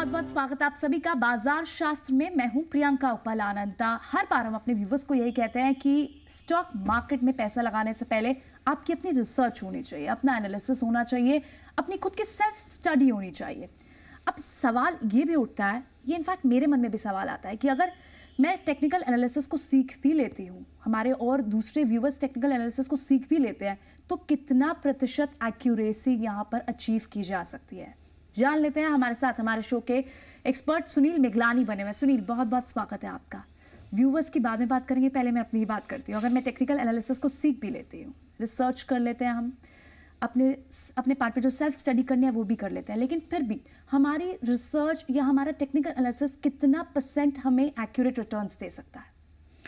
बहुत बहुत स्वागत है आप सभी का बाजार शास्त्र में। मैं हूं प्रियंका उप्पल आनंद। हर बार हम अपने व्यूवर्स को यही कहते हैं कि स्टॉक मार्केट में पैसा लगाने से पहले आपकी अपनी रिसर्च होनी चाहिए, अपना एनालिसिस होना चाहिए, अपनी खुद की सेल्फ स्टडी होनी चाहिए। अब सवाल ये भी उठता है, ये इनफैक्ट मेरे मन में भी सवाल आता है कि अगर मैं टेक्निकल एनालिसिस को सीख भी लेती हूँ, हमारे और दूसरे व्यूवर्स टेक्निकल एनालिसिस को सीख भी लेते हैं, तो कितना प्रतिशत एक्यूरेसी यहाँ पर अचीव की जा सकती है। जान लेते हैं। हमारे साथ हमारे शो के एक्सपर्ट सुनील मिगलानी बने हुए। सुनील, बहुत बहुत स्वागत है आपका। व्यूवर्स की बाद में बात करेंगे, पहले मैं अपनी ही बात करती हूँ। अगर मैं टेक्निकल एनालिसिस को सीख भी लेती हूँ, रिसर्च कर लेते हैं, हम अपने पार्ट पे जो सेल्फ स्टडी करनी है वो भी कर लेते हैं, लेकिन फिर भी हमारी रिसर्च या हमारा टेक्निकल एनालिसिस कितना % हमें एक्यूरेट रिटर्न्स दे सकता है?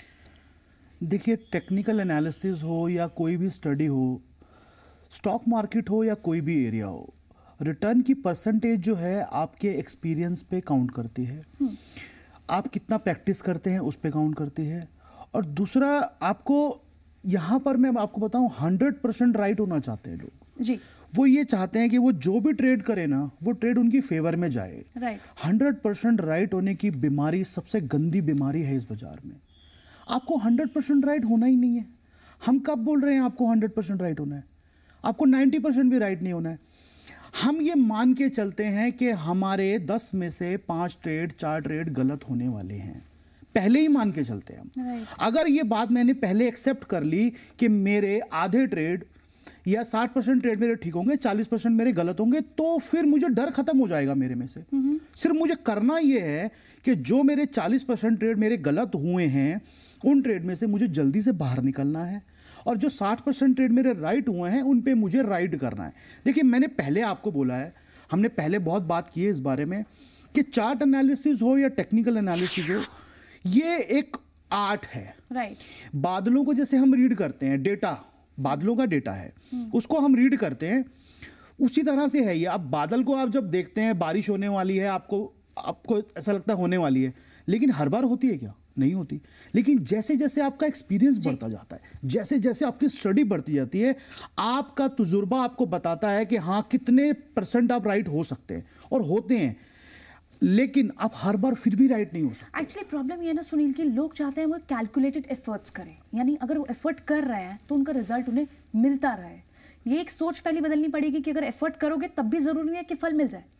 देखिए, टेक्निकल एनालिसिस हो या कोई भी स्टडी हो, स्टॉक मार्केट हो या कोई भी एरिया हो, रिटर्न की परसेंटेज जो है आपके एक्सपीरियंस पे काउंट करती है। आप कितना प्रैक्टिस करते हैं उस पे काउंट करती है। और दूसरा, आपको यहाँ पर मैं आपको बताऊँ, 100% राइट होना चाहते हैं लोग जी। वो ये चाहते हैं कि वो जो भी ट्रेड करे ना, वो ट्रेड उनकी फेवर में जाए। राइट। 100% राइट होने की बीमारी सबसे गंदी बीमारी है इस बाजार में। आपको 100% राइट होना ही नहीं है। हम कब बोल रहे हैं आपको 100% राइट होना है? आपको 90% भी राइट नहीं होना है। हम ये मान के चलते हैं कि हमारे 10 में से 5 ट्रेड 4 ट्रेड गलत होने वाले हैं, पहले ही मान के चलते हैं हम। अगर ये बात मैंने पहले एक्सेप्ट कर ली कि मेरे आधे ट्रेड या 60% ट्रेड मेरे ठीक होंगे, 40% मेरे गलत होंगे, तो फिर मुझे डर खत्म हो जाएगा मेरे में से। सिर्फ मुझे करना ये है कि जो मेरे 40% ट्रेड मेरे गलत हुए हैं, उन ट्रेड में से मुझे जल्दी से बाहर निकलना है, और जो 60% ट्रेड मेरे राइट हुए हैं उन पे मुझे राइड करना है। देखिए, मैंने पहले आपको बोला है, हमने पहले बहुत बात की है इस बारे में कि चार्ट एनालिसिस हो या टेक्निकल एनालिसिस हो, ये एक आर्ट है। राइट। बादलों को जैसे हम रीड करते हैं, डेटा बादलों का डेटा है, उसको हम रीड करते हैं, उसी तरह से है ये। अब बादल को आप जब देखते हैं, बारिश होने वाली है, आपको ऐसा लगता है होने वाली है, लेकिन हर बार होती है क्या? नहीं होती। लेकिन जैसे जैसे आपका एक्सपीरियंस बढ़ता जाता है, जैसे जैसे आपकी स्टडी बढ़ती जाती है, आपका तजुर्बा आपको बताता है कि हाँ, कितने % आप राइट हो सकते हैं, और होते हैं, लेकिन आप हर बार फिर भी राइट नहीं हो सकते। एक्चुअली प्रॉब्लम ये है ना सुनील, कि लोग चाहते हैं वो कैलकुलेटेड एफर्ट्स करें, यानी अगर वो एफर्ट कर रहे हैं तो उनका रिजल्ट उन्हें मिलता रहे। ये एक सोच पहले बदलनी पड़ेगी कि अगर एफर्ट करोगे तब भी जरूरी है कि फल मिल जाए।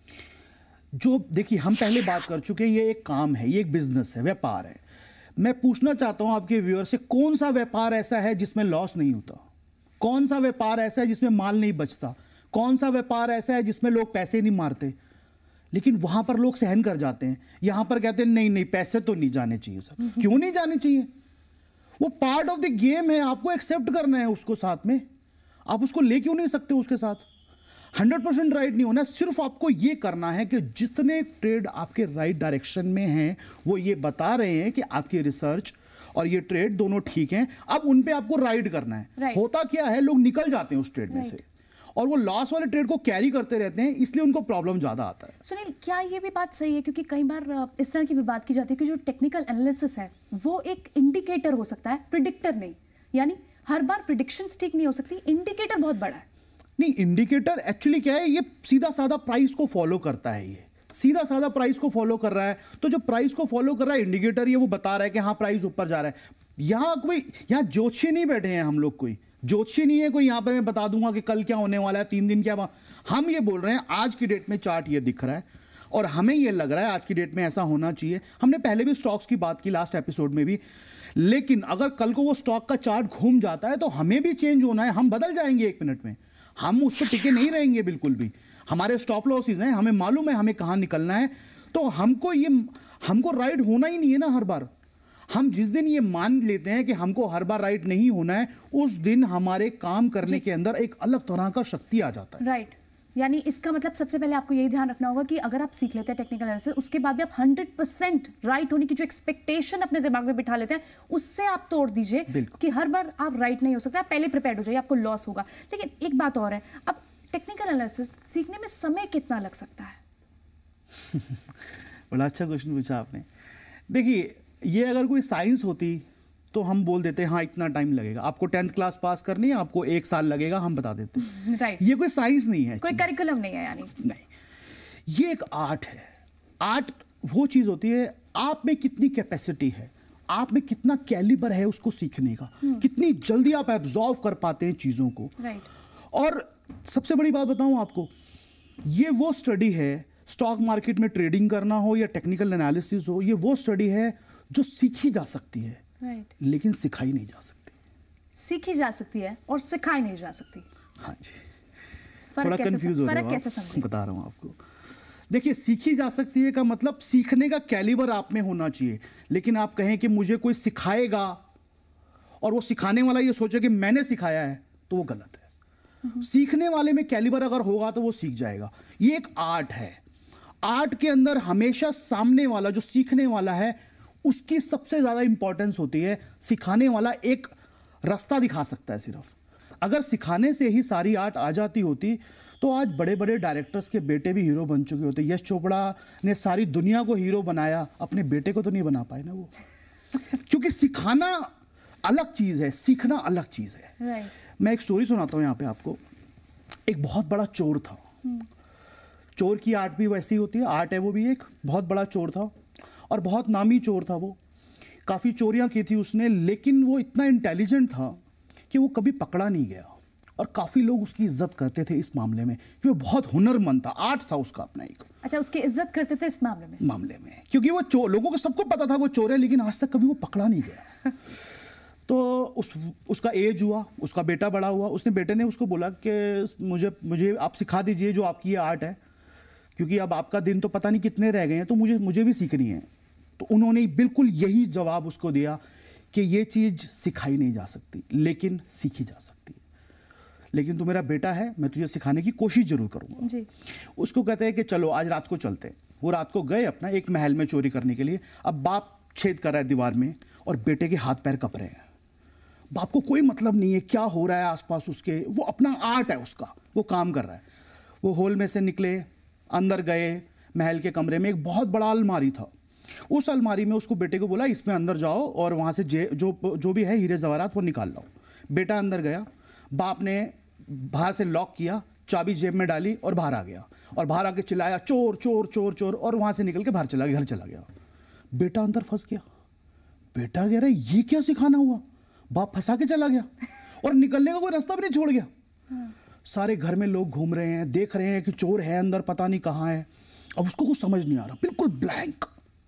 जो देखिए, हम पहले बात कर चुके हैं, ये एक काम है, ये एक बिजनेस है, व्यापार है। मैं पूछना चाहता हूं आपके व्यूअर से, कौन सा व्यापार ऐसा है जिसमें लॉस नहीं होता? कौन सा व्यापार ऐसा है जिसमें माल नहीं बचता? कौन सा व्यापार ऐसा है जिसमें लोग पैसे नहीं मारते? लेकिन वहां पर लोग सहन कर जाते हैं, यहां पर कहते हैं नहीं नहीं, पैसे तो नहीं जाने चाहिए सर। क्यों नहीं जाने चाहिए? वो पार्ट ऑफ द गेम है, आपको एक्सेप्ट करना है उसको साथ में। आप उसको ले क्यों नहीं सकते उसके साथ? 100% राइट नहीं होना, सिर्फ आपको ये करना है कि जितने ट्रेड आपके राइट डायरेक्शन में हैं, वो ये बता रहे हैं कि आपकी रिसर्च और ये ट्रेड दोनों ठीक हैं, अब उन पे आपको राइड करना है। होता क्या है, लोग निकल जाते हैं उस ट्रेड में से, और वो लॉस वाले ट्रेड को कैरी करते रहते हैं, इसलिए उनको प्रॉब्लम ज्यादा आता है। सुनील, क्या ये भी बात सही है, क्योंकि कई बार इस तरह की भी बात की जाती है कि जो टेक्निकल एनालिसिस है वो एक इंडिकेटर हो सकता है, प्रिडिक्टर नहीं। यानी हर बार प्रिडिक्शंस ठीक नहीं हो सकती, इंडिकेटर बहुत बड़ा है। नहीं, इंडिकेटर एक्चुअली क्या है, ये सीधा साधा प्राइस को फॉलो करता है। ये सीधा साधा प्राइस को फॉलो कर रहा है, तो जो प्राइस को फॉलो कर रहा है इंडिकेटर, ये वो बता रहा है कि हाँ, प्राइस ऊपर जा रहा है। यहाँ ज्योतिषी नहीं बैठे हैं हम लोग, कोई ज्योतिषी नहीं है कोई यहाँ पर मैं बता दूंगा कि कल क्या होने वाला है, 3 दिन क्या। हम ये बोल रहे हैं आज की डेट में चार्ट ये दिख रहा है, और हमें ये लग रहा है आज की डेट में ऐसा होना चाहिए। हमने पहले भी स्टॉक्स की बात की लास्ट एपिसोड में भी, लेकिन अगर कल को वो स्टॉक का चार्ट घूम जाता है तो हमें भी चेंज होना है, हम बदल जाएंगे 1 मिनट में। हम उस पर टिके नहीं रहेंगे बिल्कुल भी। हमारे स्टॉप लॉसेस हैं, हमें मालूम है हमें कहाँ निकलना है, तो हमको राइट होना ही नहीं है ना हर बार। हम जिस दिन ये मान लेते हैं कि हमको हर बार राइट नहीं होना है, उस दिन हमारे काम करने के अंदर एक अलग तरह का शक्ति आ जाता है। राइट। यानी इसका मतलब सबसे पहले आपको यही ध्यान रखना होगा कि अगर आप सीख लेते हैं टेक्निकल एनालिसिस, उसके बाद भी आप 100% राइट होने की जो एक्सपेक्टेशन अपने दिमाग में बिठा लेते हैं, उससे आप तोड़ दीजिए कि हर बार आप राइट नहीं हो सकते। आप पहले प्रिपेयर्ड हो जाइए, आपको लॉस होगा। लेकिन एक बात और है, अब टेक्निकल एनालिसिस सीखने में समय कितना लग सकता है? बड़ा अच्छा क्वेश्चन पूछा आपने। देखिए, ये अगर कोई साइंस होती तो हम बोल देते हैं हाँ इतना टाइम लगेगा, आपको 10th क्लास पास करनी है, आपको 1 साल लगेगा, हम बता देते हैं। राइट। ये कोई साइंस नहीं है, कोई करिकुलम नहीं है, यानी नहीं, ये एक आर्ट है। आर्ट वो चीज होती है, आप में कितनी कैपेसिटी है, आप में कितना कैलिबर है उसको सीखने का, कितनी जल्दी आप एब्जॉर्व कर पाते हैं चीजों को। और सबसे बड़ी बात बताऊं आपको, ये वो स्टडी है, स्टॉक मार्केट में ट्रेडिंग करना हो या टेक्निकल एनालिसिस हो, ये वो स्टडी है जो सीखी जा सकती है, लेकिन सिखाई नहीं जा सकती। सीखी जा सकती है और सिखाई नहीं जा सकती। हाँ जी, थोड़ा कंफ्यूज हो रहा हूं, बता रहा हूं आपको। देखिए, सीखी जा सकती है का मतलब सीखने का कैलिबर आप में होना चाहिए, लेकिन आप कहें कि मुझे कोई सिखाएगा और वो सिखाने वाला ये सोचे कि मैंने सिखाया है, तो वो गलत है। सीखने वाले में कैलिबर अगर होगा तो वो सीख जाएगा। ये एक आर्ट है। आर्ट के अंदर हमेशा सामने वाला जो सीखने वाला है उसकी सबसे ज्यादा इंपॉर्टेंस होती है। सिखाने वाला एक रास्ता दिखा सकता है सिर्फ। अगर सिखाने से ही सारी आर्ट आ जाती होती तो आज बड़े बड़े डायरेक्टर्स के बेटे भी हीरो बन चुके होते। यश चोपड़ा ने सारी दुनिया को हीरो बनाया, अपने बेटे को तो नहीं बना पाए ना वो। क्योंकि सिखाना अलग चीज है, सीखना अलग चीज है। मैं एक स्टोरी सुनाता हूँ यहाँ पे आपको। एक बहुत बड़ा चोर था। चोर की आर्ट भी वैसी होती है, आर्ट है वो भी। एक बहुत बड़ा चोर था और बहुत नामी चोर था वो। काफ़ी चोरियां की थी उसने, लेकिन वो इतना इंटेलिजेंट था कि वो कभी पकड़ा नहीं गया और काफ़ी लोग उसकी इज्जत करते थे इस मामले में कि वो बहुत हुनरमंद था। आर्ट था उसका अपना एक। अच्छा, उसकी इज्जत करते थे इस मामले में क्योंकि वो लोगों को सबको पता था वो चोर है, लेकिन आज तक कभी वो पकड़ा नहीं गया। तो उसका एज हुआ, उसका बेटा बड़ा हुआ। उसने बेटे ने उसको बोला कि मुझे आप सिखा दीजिए जो आपकी ये आर्ट है, क्योंकि अब आपका दिन तो पता नहीं कितने रह गए हैं, तो मुझे भी सीखनी है। तो उन्होंने बिल्कुल यही जवाब उसको दिया कि ये चीज़ सिखाई नहीं जा सकती, लेकिन सीखी जा सकती है। लेकिन तू मेरा बेटा है, मैं तुझे सिखाने की कोशिश जरूर करूंगा जी। उसको कहते हैं कि चलो आज रात को चलते हैं। वो रात को गए अपना एक महल में चोरी करने के लिए। अब बाप छेद कर रहा है दीवार में और बेटे के हाथ पैर कप रहे हैं। बाप को कोई मतलब नहीं है क्या हो रहा है आसपास उसके, वो अपना आर्ट है उसका, वो काम कर रहा है। वो होल में से निकले, अंदर गए महल के कमरे में। एक बहुत बड़ा अलमारी था। उस अलमारी में उसको बेटे को बोला इसमें अंदर जाओ और वहाँ से जो भी है हीरे जवाहरात वो निकाल लाओ। बेटा अंदर गया, बाप ने बाहर से लॉक किया, चाबी जेब में डाली और बाहर आ गया। और बाहर आके चिल्लाया चोर चोर चोर चोर, और वहाँ से निकल के बाहर चला गया, घर चला गया। बेटा अंदर फंस गया। बेटा कह रहा है ये क्या सिखाना हुआ, बाप फंसा के चला गया और निकलने का कोई रास्ता भी नहीं छोड़ गया। सारे घर में लोग घूम रहे हैं, देख रहे हैं कि चोर है अंदर, पता नहीं कहाँ है। अब उसको कुछ समझ नहीं आ रहा, बिल्कुल ब्लैंक।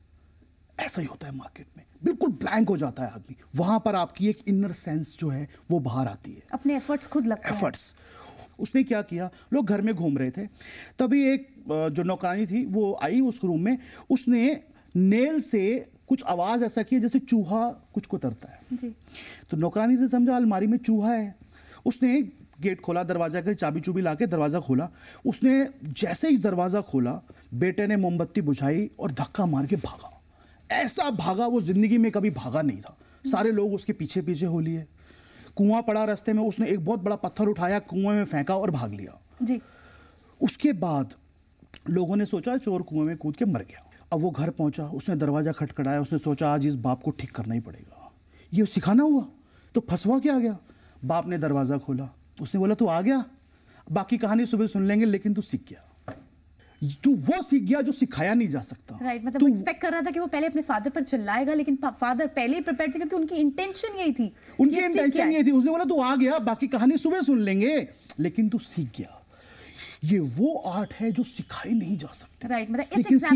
ऐसा ही होता है मार्केट में, बिल्कुल ब्लैंक हो जाता है आदमी। वहां पर आपकी एक इनर सेंस जो है वो बाहर आती है। अपने एफर्ट्स खुद लगते हैं। एफर्ट्स। उसने क्या किया, लोग घर में घूम रहे थे, तभी एक जो नौकरानी थी वो आई उस रूम में। उसने नेल से कुछ आवाज ऐसा की जैसे चूहा कुछ कुतरता है जी। तो नौकरानी से समझा अलमारी में चूहा है। उसने गेट खोला, दरवाजा का चाबी चुबी लाके दरवाजा खोला। उसने जैसे ही दरवाजा खोला, बेटे ने मोमबत्ती बुझाई और धक्का मार के भागा। ऐसा भागा वो जिंदगी में कभी भागा नहीं था। सारे लोग उसके पीछे पीछे हो लिए। कुआं पड़ा रास्ते में, उसने एक बहुत बड़ा पत्थर उठाया, कुएं में फेंका और भाग लिया जी। उसके बाद लोगों ने सोचा चोर कुएं में कूद के मर गया। अब वो घर पहुंचा, उसने दरवाजा खटखटाया। उसने सोचा आज इस बाप को ठीक करना ही पड़ेगा, ये सिखाना हुआ तो फंसवा के आ गया। बाप ने दरवाजा खोला, उसने बोला तू आ गया, बाकी कहानी सुबह सुन लेंगे, लेकिन तू सीख गया। तू वो सीख गया जो सिखाया नहीं जा सकता। राइट, मतलब एक्सपेक्ट कर रहा था कि वो पहले अपने फादर पर चिल्लाएगा, लेकिन फादर पहले ही प्रिपेयर थे, क्योंकि उनकी इंटेंशन यही थी। उनकी इंटेंशन यही थी। उसने बोला तू आ गया, बाकी कहानी सुबह सुन लेंगे, लेकिन तू सीख गया। ये वो आर्ट है जो सिखाई नहीं जा सकती। राइट, मतलब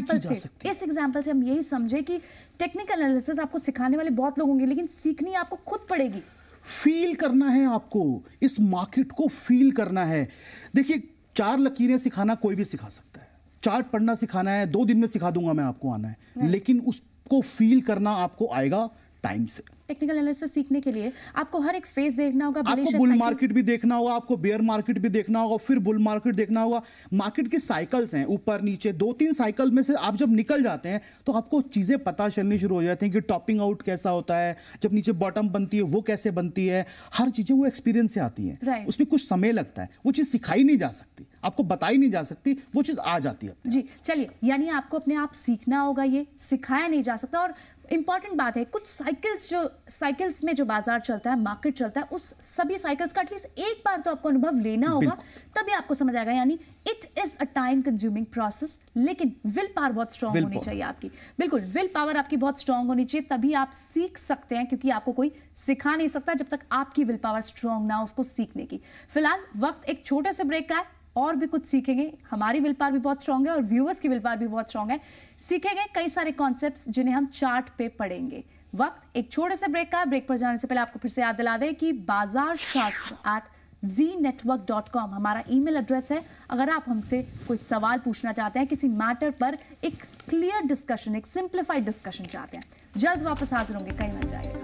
इस एग्जांपल से हम यही समझे कि टेक्निकल एनालिसिस आपको सिखाने वाले बहुत लोग होंगे, लेकिन सीखनी आपको खुद पड़ेगी। फील करना है आपको, इस मार्केट को फील करना है। देखिए, 4 लकीरें सिखाना कोई भी सिखा सकता है। चार्ट पढ़ना सिखाना है 2 दिन में सिखा दूंगा मैं, आपको आना है, लेकिन उसको फील करना आपको आएगा टाइम से। टेक्निकल एनालिसिस सीखने के लिए आपको हर एक फेज देखना होगा। आपको बुल मार्केट भी देखना होगा, आपको बेयर मार्केट भी देखना होगा, फिर बुल मार्केट देखना होगा। मार्केट के साइकिल्स हैं, ऊपर नीचे, 2-3 साइकिल में से आप जब निकल जाते हैं तो आपको चीजें पता चलनी शुरू हो जाती हैं कि टॉपिंग आउट कैसा होता है, जब नीचे बॉटम बनती है वो कैसे बनती है। हर चीजें वो एक्सपीरियंस से आती हैं। उसमें कुछ समय लगता है, वो चीज सिखाई नहीं जा सकती, आपको बताई नहीं जा सकती, वो चीज आ जाती है जी। चलिए, यानी आपको अपने आप सीखना होगा, ये सिखाया नहीं जा सकता। और इंपॉर्टेंट बात है, कुछ साइकिल्स में जो बाजार चलता है, मार्केट चलता है, उस सभी साइकिल्स का एटलीस्ट एक बार तो आपको अनुभव लेना होगा, तभी आपको समझ आएगा। यानी it is a time consuming process, लेकिन विल पावर बहुत स्ट्रांग होनी चाहिए आपकी। बिल्कुल, विल पावर आपकी बहुत स्ट्रांग होनी चाहिए, तभी आप सीख सकते हैं, क्योंकि आपको कोई सिखा नहीं सकता जब तक आपकी विल पावर स्ट्रांग ना हो उसको सीखने की। फिलहाल वक्त एक छोटे से ब्रेक का है, और भी कुछ सीखेंगे। हमारी विल पावर भी बहुत स्ट्रांग है और व्यूअर्स की विल पावर भी बहुत स्ट्रांग है। सीखेंगे कई सारे कॉन्सेप्ट्स जिन्हें हम चार्ट पे पढ़ेंगे। वक्त एक छोटे से ब्रेक का। ब्रेक पर जाने से पहले आपको फिर से याद दिला दें कि बाजार शास्त्र @znetwork.com हमारा ईमेल एड्रेस है। अगर आप हमसे कोई सवाल पूछना चाहते हैं, किसी मैटर पर एक क्लियर डिस्कशन, एक सिंप्लीफाइड डिस्कशन चाहते हैं, जल्द वापस हाजिर होंगे, कहीं मत जाइएगा।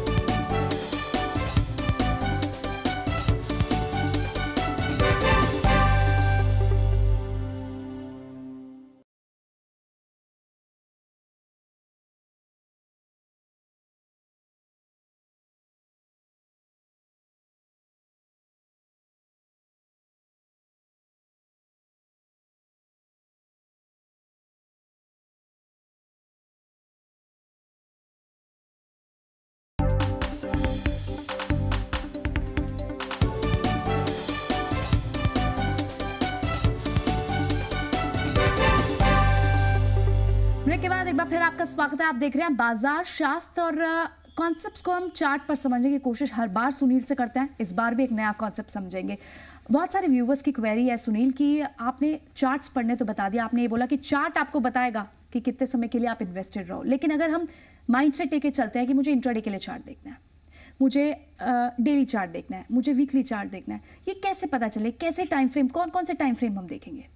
ब्रेक के बाद एक बार फिर आपका स्वागत है। आप देख रहे हैं बाजार शास्त्र, और कॉन्सेप्ट्स को हम चार्ट पर समझने की कोशिश हर बार सुनील से करते हैं। इस बार भी एक नया कॉन्सेप्ट समझेंगे। बहुत सारे व्यूवर्स की क्वेरी है सुनील कि आपने चार्ट्स पढ़ने तो बता दिया, आपने ये बोला कि चार्ट आपको बताएगा कि कितने समय के लिए आप इन्वेस्टेड रहो, लेकिन अगर हम माइंडसेट लेके चलते हैं कि मुझे इंट्राडे के लिए चार्ट देखना है, मुझे डेली चार्ट देखना है, मुझे वीकली चार्ट देखना है, ये कैसे पता चले, कैसे टाइम फ्रेम, कौन कौन से टाइम फ्रेम हम देखेंगे?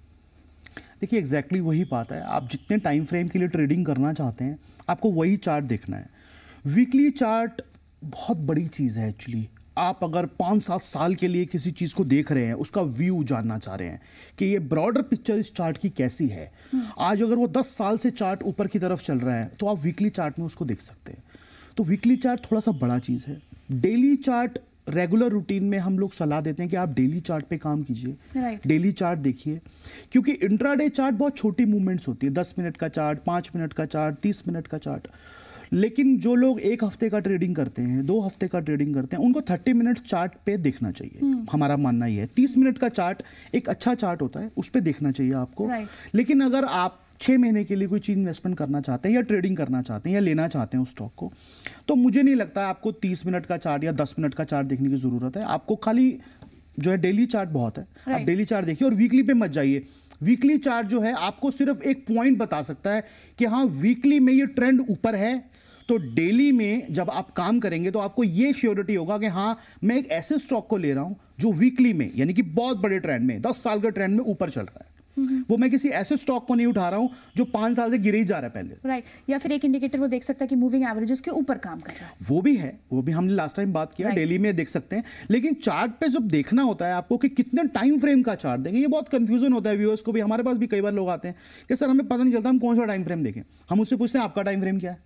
देखिए एग्जैक्टली वही बात है। आप जितने टाइम फ्रेम के लिए ट्रेडिंग करना चाहते हैं, आपको वही चार्ट देखना है। वीकली चार्ट बहुत बड़ी चीज़ है एक्चुअली। आप अगर 5-7 साल के लिए किसी चीज़ को देख रहे हैं, उसका व्यू जानना चाह रहे हैं कि ये ब्रॉडर पिक्चर इस चार्ट की कैसी है, आज अगर वो 10 साल से चार्ट ऊपर की तरफ चल रहा है, तो आप वीकली चार्ट में उसको देख सकते हैं। तो वीकली चार्ट थोड़ा सा बड़ा चीज़ है। डेली चार्ट रेगुलर रूटीन में हम लोग सलाह देते हैं कि आप डेली चार्ट पे काम कीजिए, डेली चार्ट देखिए, क्योंकि इंट्राडे चार्ट बहुत छोटी मूवमेंट्स होती है, 10 मिनट का चार्ट, 5 मिनट का चार्ट, 30 मिनट का चार्ट। लेकिन जो लोग 1 हफ्ते का ट्रेडिंग करते हैं, 2 हफ्ते का ट्रेडिंग करते हैं, उनको 30 मिनट चार्ट पे देखना चाहिए। हमारा मानना ये है 30 मिनट का चार्ट एक अच्छा चार्ट होता है, उस पर देखना चाहिए आपको। लेकिन अगर आप 6 महीने के लिए कोई चीज़ इन्वेस्टमेंट करना चाहते हैं या ट्रेडिंग करना चाहते हैं या लेना चाहते हैं उस स्टॉक को, तो मुझे नहीं लगता आपको 30 मिनट का चार्ट या 10 मिनट का चार्ट देखने की ज़रूरत है। आपको खाली जो है डेली चार्ट बहुत है, आप डेली चार्ट देखिए और वीकली पे मत जाइए। वीकली चार्ट जो है आपको सिर्फ एक पॉइंट बता सकता है कि हाँ वीकली में ये ट्रेंड ऊपर है, तो डेली में जब आप काम करेंगे तो आपको ये श्योरिटी होगा कि हाँ मैं एक ऐसे स्टॉक को ले रहा हूं जो वीकली में, यानी कि बहुत बड़े ट्रेंड में, 10 साल के ट्रेंड में ऊपर चल रहा है। वो मैं किसी ऐसे स्टॉक को नहीं उठा रहा हूं जो 5 साल से गिरे ही जा रहा है पहले। राइट, या फिर एक इंडिकेटर वो देख सकता है कि मूविंग एवरेजेस के ऊपर काम कर रहा है, वो भी है, वो भी हमने लास्ट टाइम बात किया, डेली में देख सकते हैं। लेकिन चार्ट पे जब देखना होता है आपको कि कितने टाइम फ्रेम का चार्ट देंगे, ये बहुत कंफ्यूजन होता है व्यूअर्स को भी। हमारे पास भी कई बार लोग आते हैं कि सर हमें पता नहीं चलता हम कौन सा टाइम फ्रेम देखें। हम उससे पूछते हैं आपका टाइम फ्रेम क्या है।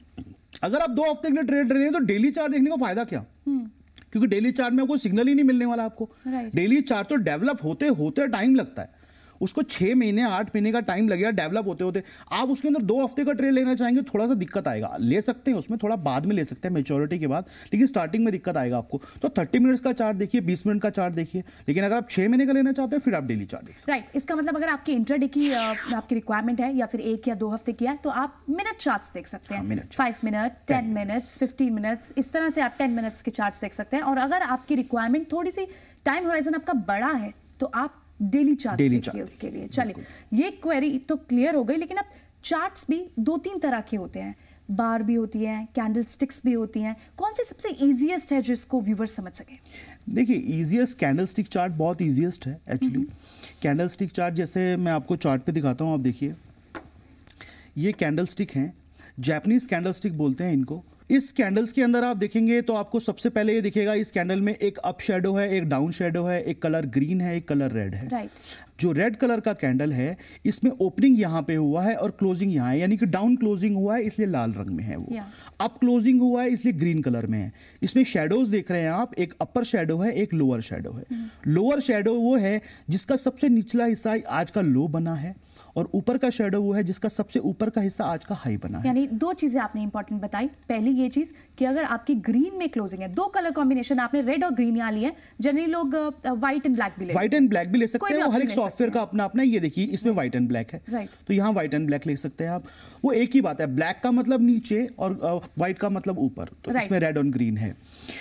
अगर आप 2 हफ्ते के लिए ट्रेड रहे हैं तो डेली चार्ट देखने का फायदा क्या, क्योंकि डेली चार्ट में कोई सिग्नल ही नहीं मिलने वाला आपको। डेली चार्ट तो डेवलप होते होते टाइम लगता है, उसको 6 महीने 8 महीने का टाइम लगेगा डेवलप होते होते। आप उसके अंदर 2 हफ्ते का ट्रेड लेना चाहेंगे थोड़ा सा दिक्कत आएगा। ले सकते हैं उसमें, थोड़ा बाद में ले सकते हैं मैच्योरिटी के बाद, लेकिन स्टार्टिंग में दिक्कत आएगा आपको। तो 30 मिनट्स का चार्ट देखिए, 20 मिनट का चार्ट देखिए, लेकिन अगर आप 6 महीने का लेना चाहते हैं फिर आप डेली चार्ट देखिए। राइट, इसका मतलब अगर आपकी इंट्राडे की आपकी रिक्वायरमेंट है या फिर 1 या 2 हफ्ते की है तो आप मिनट चार्ट्स देख सकते हैं। 5 मिनट, 10 मिनट्स, 15 मिनट्स, इस तरह से आप 10 मिनट्स के चार्ट्स देख सकते हैं। और अगर आपकी रिक्वायरमेंट थोड़ी सी टाइम होराइजन आपका बड़ा है तो आप डेली चार्ट देखिए उसके लिए। चलिए, ये क्वेरी तो क्लियर हो गई, लेकिन अब चार्ट्स भी 2-3 तरह के होते हैं। बार भी होती है, कैंडल स्टिक्स भी होती हैं। कौन से सबसे इजीएस्ट है जिसको व्यूवर्स समझ सके? देखिए इजीएस्ट कैंडल स्टिक चार्ट बहुत इजीएस्ट है एक्चुअली। कैंडल स्टिक चार्ट जैसे मैं आपको चार्ट पे दिखाता हूँ, आप देखिए ये कैंडल स्टिक हैं, जैपनीज कैंडल स्टिक बोलते हैं इनको। इस कैंडल्स के अंदर आप देखेंगे तो आपको सबसे पहले ये दिखेगा, इस कैंडल में एक अप शेडो है, एक डाउन शेडो है, एक कलर ग्रीन है, एक कलर रेड है। जो रेड कलर का कैंडल है इसमें ओपनिंग यहाँ पे हुआ है और क्लोजिंग यहाँ है, यानी कि डाउन क्लोजिंग हुआ है इसलिए लाल रंग में है वो, अप क्लोजिंग हुआ है इसलिए ग्रीन कलर में है। इसमें शेडोज देख रहे हैं आप, एक अपर शेडो है, एक लोअर शेडो है। लोअर शेडो वो है जिसका सबसे निचला हिस्सा आज का लो बना है और ऊपर का शेडो वो है जिसका सबसे ऊपर का हिस्सा आज का हाई बना है। यानी दो चीजें आपने इंपॉर्टेंट बताई। पहली ये चीज कि अगर आपकी ग्रीन में क्लोजिंग है, दो कलर कॉम्बिनेशन आपने रेड और ग्रीन यहाँ लिए, जनरली लोग व्हाइट एंड ब्लैक भी ले, व्हाइट एंड ब्लैक भी ले सकते हैं, हर एक सॉफ्टवेयर का अपना अपना। ये देखिए इसमें व्हाइट एंड ब्लैक है, तो यहाँ व्हाइट एंड ब्लैक ले सकते हैं आप। वो एक ही बात है, ब्लैक का मतलब नीचे और व्हाइट का मतलब ऊपर, तो इसमें रेड और ग्रीन है।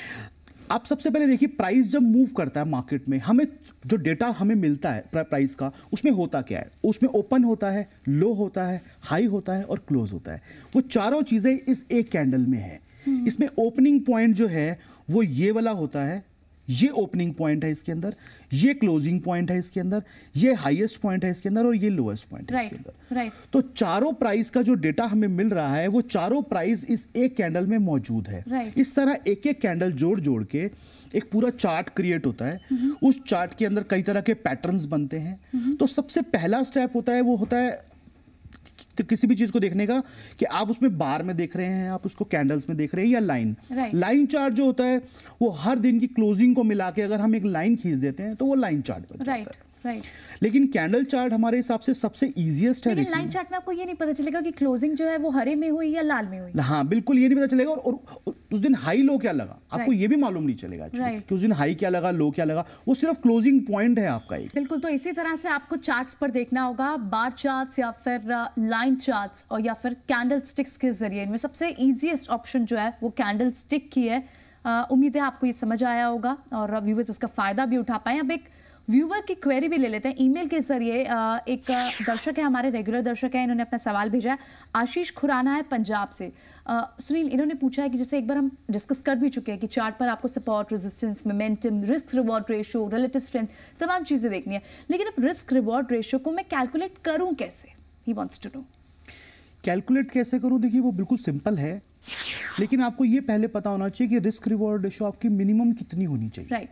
आप सबसे पहले देखिए प्राइस जब मूव करता है मार्केट में, हमें जो डेटा हमें मिलता है प्राइस का, उसमें होता क्या है? उसमें ओपन होता है, लो होता है, हाई होता है और क्लोज होता है। वो चारों चीजें इस एक कैंडल में है। इसमें ओपनिंग पॉइंट जो है वो ये वाला होता है, ये ओपनिंग पॉइंट है इसके अंदर, ये क्लोजिंग पॉइंट है इसके अंदर, ये हाईएस्ट पॉइंट है इसके अंदर और ये लोएस्ट पॉइंट है इसके अंदर। तो चारों प्राइस का जो डेटा हमें मिल रहा है वो चारों प्राइस इस एक कैंडल में मौजूद है। इस तरह एक एक कैंडल जोड़ जोड़ के एक पूरा चार्ट क्रिएट होता है। उस चार्ट के अंदर कई तरह के पैटर्न्स बनते हैं। तो सबसे पहला स्टेप होता है वो होता है तो किसी भी चीज को देखने का कि आप उसमें बार में देख रहे हैं, आप उसको कैंडल्स में देख रहे हैं या लाइन। लाइन चार्ट जो होता है वो हर दिन की क्लोजिंग को मिला के अगर हम एक लाइन खींच देते हैं तो वो लाइन चार्ट बन जाता है। लेकिन कैंडल चार्ट हमारे हिसाब से सबसे इजीएस्ट है। लेकिन लाइन चार्ट में आपको ये नहीं पता चलेगा कि क्लोजिंग जो है वो हरे में हुई या लाल में हुई। हाँ बिल्कुल, ये नहीं पता चलेगा। और उस दिन हाई लो क्या लगा आपको ये भी मालूम नहीं चलेगा कि उस दिन हाई क्या लगा, लो क्या लगा। वो सिर्फ क्लोजिंग पॉइंट है आपका एक। बिल्कुल, तो इसी तरह से आपको चार्ट्स पर देखना होगा, बार चार्ट्स या फिर लाइन चार्ट्स और या फिर कैंडल स्टिक्स के जरिए। इनमें सबसे इजीएस्ट ऑप्शन जो है वो कैंडल स्टिक की है। उम्मीद है आपको ये समझ आया होगा और व्यूअर्स इसका फायदा भी उठा पाए। अब एक व्यूवर की क्वेरी भी ले लेते हैं ईमेल के जरिए। एक दर्शक है, हमारे रेगुलर दर्शक है, इन्होंने अपना सवाल भेजा है। आशीष खुराना है पंजाब से। सुनील, इन्होंने पूछा है कि जैसे एक बार हम डिस्कस कर भी चुके हैं कि चार्ट पर आपको support, resistance, momentum, risk reward ratio, relative strength, तमाम चीजें देखनी है। लेकिन अब रिस्क रिवॉर्ड रेशियो को मैं कैलकुलेट करूं कैसे? He wants to know. Calculate कैसे करूं? देखिए वो बिल्कुल सिंपल है, लेकिन आपको ये पहले पता होना चाहिए कि रिस्क रिवॉर्ड रेशियो आपकी मिनिमम कितनी होनी चाहिए।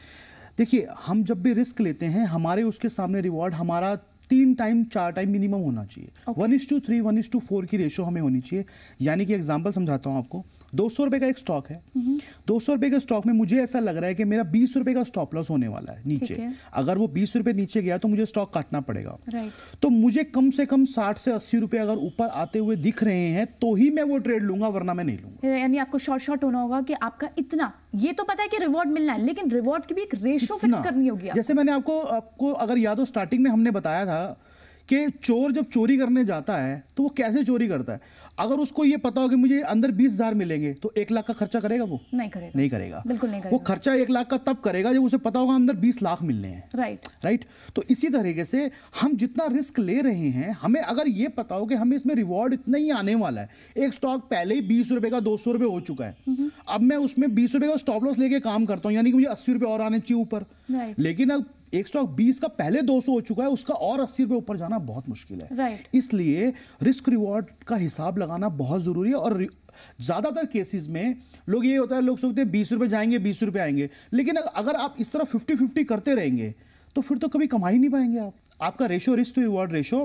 देखिए हम जब भी रिस्क लेते हैं हमारे उसके सामने रिवॉर्ड हमारा 3 टाइम 4 टाइम मिनिमम होना चाहिए। 1:3, 1:4 की रेशियो हमें होनी चाहिए। यानी कि एग्जांपल समझाता हूं आपको। 200 रुपए का एक स्टॉक है। 200 रुपए के स्टॉक में मुझे ऐसा लग रहा है कि मेरा 20 रुपए का स्टॉप लॉस होने वाला है नीचे। अगर वो 20 रुपए नीचे गया तो मुझे स्टॉक काटना पड़ेगा। तो मुझे कम से कम 60 से 80 रुपए अगर ऊपर आते हुए दिख रहे हैं तो ही मैं वो ट्रेड लूंगा, वरना मैं नहीं लूंगा। यानी आपको शॉर्ट होना होगा कि आपका इतना, ये तो पता है कि रिवॉर्ड मिलना है, लेकिन रिवॉर्ड की भी एक रेशियो फिक्स करनी होगी। जैसे मैंने आपको अगर याद हो स्टार्टिंग में हमने बताया था कि चोर जब चोरी करने जाता है तो वो कैसे चोरी करता है। अगर उसको ये पता हो कि मुझे अंदर 20,000 मिलेंगे तो 1 लाख का खर्चा करेगा वो? नहीं करेगा। बिल्कुल नहीं करेगा। वो खर्चा 1 लाख का तब करेगा जब उसे पता होगा अंदर 20 लाख मिलने हैं। राइट। तो इसी तरीके से हम जितना रिस्क ले रहे हैं, हमें अगर ये पता हो कि हमें इसमें रिवॉर्ड इतना ही आने वाला है। एक स्टॉक पहले ही 20 रुपए का 200 रुपए हो चुका है, अब मैं उसमें 20 रुपए का स्टॉप लॉस लेके काम करता हूँ, यानी कि मुझे 80 रुपए और आने चाहिए ऊपर। लेकिन अब एक स्टॉक 20 का पहले 200 हो चुका है, उसका और 80 रुपए ऊपर जाना बहुत मुश्किल है। इसलिए रिस्क रिवॉर्ड का हिसाब लगाना बहुत जरूरी है। और ज्यादातर केसेस में लोग ये होता है, लोग सोचते हैं 20 रुपए जाएंगे 20 रुपए आएंगे, लेकिन अगर आप इस तरह 50-50 करते रहेंगे तो फिर तो कभी कमा ही नहीं पाएंगे आप। आपका ratio, risk to reward ratio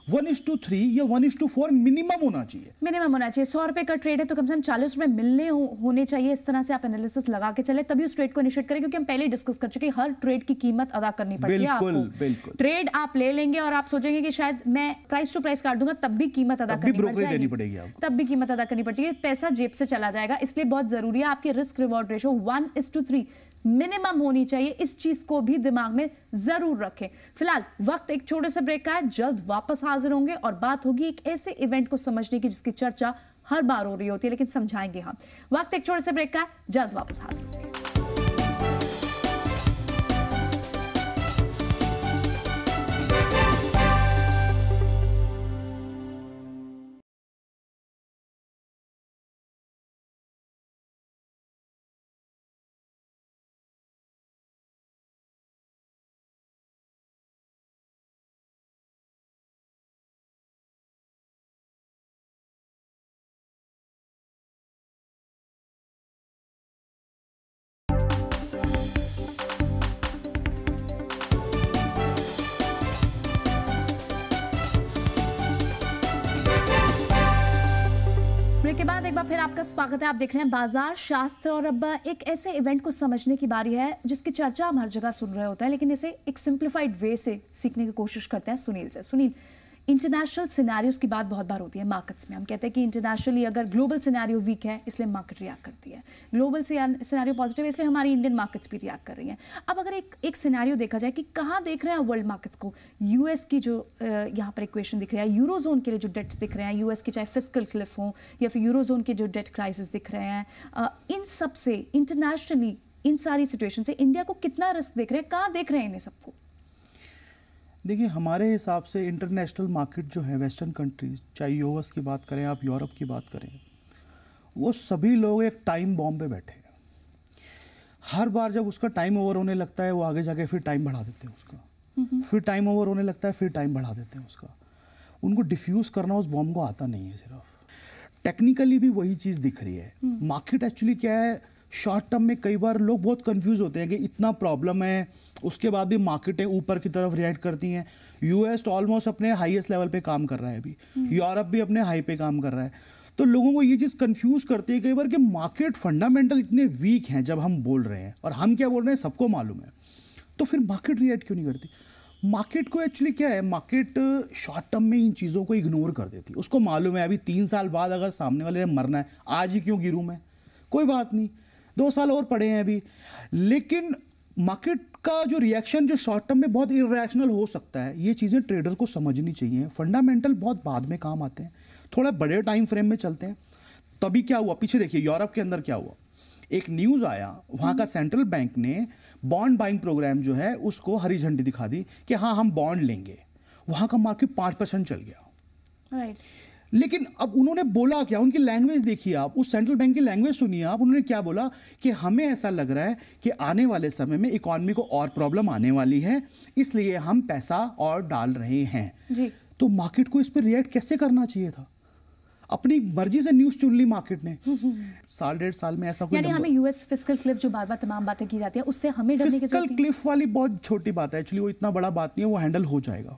1:3 या 1:4 मिनिमम होना चाहिए। 100 रुपए का ट्रेड है तो कम से कम 40 रुपए मिलने होने चाहिए। इस तरह से आप एनालिसिस लगा के चले तभी उस ट्रेड को इनिशिएट करें, क्योंकि हम पहले डिस्कस कर चुके हैं हर ट्रेड की कीमत अदा करनी पड़ती है आपको। बिल्कुल। ट्रेड आप ले लेंगे और आप सोचेंगे कि शायद मैं प्राइस टू प्राइस काट दूंगा, तब भी कीमत अदा करनी पड़ेगी, तब भी कीमत अदा करनी पड़ेगी, पैसा जेब से चला जाएगा। इसलिए बहुत जरूरी है आपकी रिस्क रिवॉर्ड रेशियो 1:3 मिनिमम होनी चाहिए। इस चीज को भी दिमाग में जरूर रखें। फिलहाल वक्त एक छोटे से ब्रेक का है, जल्द वापस हाजिर होंगे और बात होगी एक ऐसे इवेंट को समझने की जिसकी चर्चा हर बार हो रही होती है, लेकिन समझाएंगे हम। वक्त एक छोटे से ब्रेक का है, जल्द वापस हाजिर होंगे। ब्रेक के बाद एक बार फिर आपका स्वागत है। आप देख रहे हैं बाजार शास्त्र और अब एक ऐसे इवेंट को समझने की बारी है जिसकी चर्चा हम हर जगह सुन रहे होते हैं, लेकिन इसे एक सिंप्लीफाइड वे से सीखने की कोशिश करते हैं सुनील से। सुनील, इंटरनेशनल सिनेरियोज की बात बहुत बार होती है मार्केट्स में। हम कहते हैं कि इंटरनेशनली अगर ग्लोबल सिनेरियो वीक है इसलिए मार्केट रिएक्ट करती है, ग्लोबल सिनेरियो पॉजिटिव है इसलिए हमारी इंडियन मार्केट्स भी रिएक्ट कर रही हैं। अब अगर एक सिनेरियो देखा जाए कि कहाँ देख रहे हैं वर्ल्ड मार्केट्स को, यूएस की जो यहाँ पर इक्वेशन दिख रहा है, यूरोजोन के लिए जो डेट्स दिख रहे हैं, यूएस के चाहे फिस्कल क्लिफ हो या फिर यूरोजोन के जो डेट क्राइसिस दिख रहे हैं, इन सब से इंटरनेशनली इन सारी सिचुएशन से इंडिया को कितना रिस्क देख रहे हैं, कहाँ देख रहे हैं इन्हें सबको? देखिए, हमारे हिसाब से इंटरनेशनल मार्केट जो है वेस्टर्न कंट्रीज, चाहे यूएस की बात करें आप, यूरोप की बात करें, वो सभी लोग एक टाइम बॉम्ब पे बैठे हैं। हर बार जब उसका टाइम ओवर होने लगता है वो आगे जाके फिर टाइम बढ़ा देते हैं उसका, फिर टाइम ओवर होने लगता है फिर टाइम बढ़ा देते हैं उसका। उनको डिफ्यूज़ करना उस बॉम्ब को आता नहीं है। सिर्फ टेक्निकली भी वही चीज़ दिख रही है। मार्केट एक्चुअली क्या है, शॉर्ट टर्म में कई बार लोग बहुत कंफ्यूज होते हैं कि इतना प्रॉब्लम है, उसके बाद भी मार्केटें ऊपर की तरफ रिएक्ट करती हैं। यूएस ऑलमोस्ट अपने हाईएस्ट लेवल पे काम कर रहा है अभी, यूरोप भी अपने हाई पे काम कर रहा है। तो लोगों को ये चीज़ कंफ्यूज करती है कई बार कि मार्केट फंडामेंटल इतने वीक हैं जब हम बोल रहे हैं, और हम क्या बोल रहे हैं सबको मालूम है, तो फिर मार्केट रिएक्ट क्यों नहीं करती? मार्केट को एक्चुअली क्या है, मार्केट शॉर्ट टर्म में इन चीज़ों को इग्नोर कर देती है। उसको मालूम है अभी 3 साल बाद अगर सामने वाले ने मरना है, आज ही क्यों गिरूँ मैं, कोई बात नहीं, 2 साल और पड़े हैं अभी। लेकिन मार्केट का जो रिएक्शन जो शॉर्ट टर्म में बहुत इरेशनल हो सकता है, ये चीज़ें ट्रेडर को समझनी चाहिए। फंडामेंटल बहुत बाद में काम आते हैं, थोड़ा बड़े टाइम फ्रेम में चलते हैं। तभी क्या हुआ, पीछे देखिए यूरोप के अंदर क्या हुआ, एक न्यूज़ आया, वहाँ का सेंट्रल बैंक ने बॉन्ड बाइंग प्रोग्राम जो है उसको हरी झंडी दिखा दी कि हाँ हम बॉन्ड लेंगे। वहाँ का मार्केट 5% चल गया। राइट। लेकिन अब उन्होंने बोला क्या, उनकी लैंग्वेज देखिए आप, उस सेंट्रल बैंक की लैंग्वेज सुनिए आप। उन्होंने क्या बोला कि हमें ऐसा लग रहा है कि आने वाले समय में इकॉनमी को और प्रॉब्लम आने वाली है, इसलिए हम पैसा और डाल रहे हैं जी। तो मार्केट को इस पर रिएक्ट कैसे करना चाहिए था? अपनी मर्जी से न्यूज़ चुन ली मार्केट ने। 1.5 साल में ऐसा कोई, यानी हमें यूएस फिस्कल क्लिफ जो बार बार तमाम बातें की जाती है उससे हमें डरने की जरूरत नहीं। फिस्कल क्लिफ वाली बहुत छोटी बात है एक्चुअली, वो इतना बड़ा बात नहीं है, वो हैंडल हो जाएगा।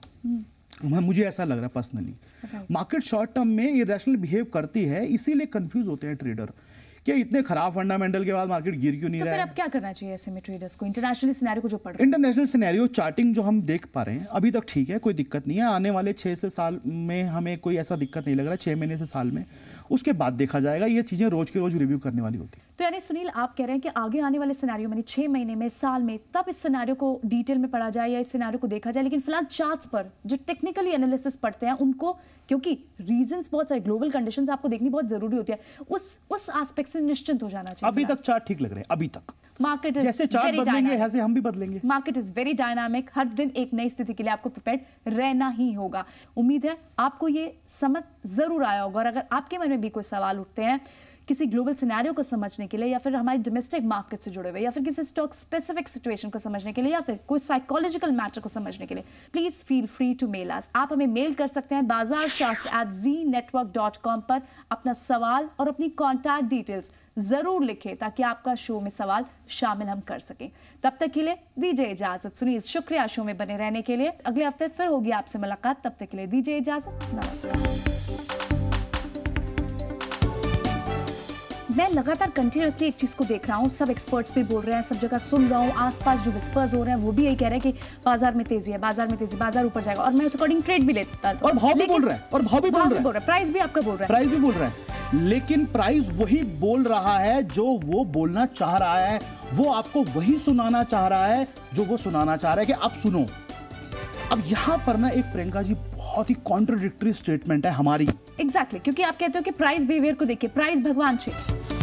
मुझे ऐसा लग रहा है पर्सनली। मार्केट शॉर्ट टर्म में इरेशनल बिहेव करती है, इसीलिए कंफ्यूज होते हैं ट्रेडर कि इतने खराब फंडामेंटल के बाद मार्केट गिर क्यों नहीं रहा है। तो फिर अब क्या करना चाहिए ऐसे में ट्रेडर्स को, इंटरनेशनल सिनेरियो को जो पढ़ रहे हैं? इंटरनेशनल सिनेरियो चार्टिंग जो हम देख पा रहे हैं अभी तक ठीक है, कोई दिक्कत नहीं है। आने वाले 6 से साल में हमें कोई ऐसा दिक्कत नहीं लग रहा, 6 महीने से साल में, उसके बाद देखा जाएगा। ये चीज़ें रोज के रोज रिव्यू करने वाली होती है। तो यानी सुनील आप कह रहे हैं कि आगे आने वाले सिनेरियो में 6 महीने में, साल में, तब इस सिनेरियो को डिटेल में पढ़ा जाए या इस सिनेरियो को देखा जाए। लेकिन फिलहाल चार्ट्स पर जो टेक्निकली एनालिसिस पढ़ते हैं उनको, क्योंकि रीजंस बहुत सारे, ग्लोबल कंडीशंस आपको देखनी बहुत जरूरी होती है, उस एस्पेक्ट से निश्चिंत हो जाना चाहिए। अभी तक चार्ट ठीक लग रहे हैं, अभी तक मार्केट जैसे चार्ट बदलेंगे ऐसे हम भी बदलेंगे। मार्केट इज वेरी डायनामिक, हर दिन एक नई स्थिति के लिए आपको प्रिपेयर्ड रहना ही होगा। उम्मीद है आपको ये समझ जरूर आया होगा, और अगर आपके मन में भी कोई सवाल उठते हैं किसी ग्लोबल सिनेरियो को समझने के लिए, या फिर हमारी डोमेस्टिक मार्केट से जुड़े हुए, या फिर किसी स्टॉक स्पेसिफिक सिचुएशन को समझने के लिए, या फिर कोई साइकोलॉजिकल मैटर को समझने के लिए, please feel free to mail us. आप हमें मेल कर सकते हैं bazaarshastra@znetwork.com पर अपना सवाल और अपनी कॉन्टैक्ट डिटेल्स जरूर लिखें ताकि आपका शो में सवाल शामिल हम कर सकें। तब तक के लिए दीजिए इजाजत। सुनील, शुक्रिया शो में बने रहने के लिए। अगले हफ्ते फिर होगी आपसे मुलाकात, तब तक के लिए दीजिए इजाजत। नमस्कार। मैं लगातार कंटिन्यूअसली एक चीज को देख रहा हूँ, सब एक्सपर्ट्स भी बोल रहे हैं, सब जगह सुन रहा हूँ, आसपास जो विस्पर्स हो रहे हैं वो भी यही कह रहे हैं कि बाजार में तेजी है, बाजार में तेजी, बाजार ऊपर जाएगा, और मैं उस अकॉर्डिंग ट्रेड भी लेता हूं। और भाव भी बोल रहा है, और भाव भी बोल रहा है, प्राइस भी आपका बोल रहा है, प्राइस भी बोल रहा है। लेकिन प्राइस वही बोल रहा है जो वो बोलना चाह रहा है, वो आपको वही सुनाना चाह रहा है जो वो सुनाना चाह रहा है कि आप सुनो। अब यहाँ पर ना एक प्रियंका जी बहुत ही कॉन्ट्रडिक्टरी स्टेटमेंट है हमारी। एग्जैक्टली, क्योंकि आप कहते हो कि प्राइस बिहेवियर को देखिए, प्राइस भगवान छे।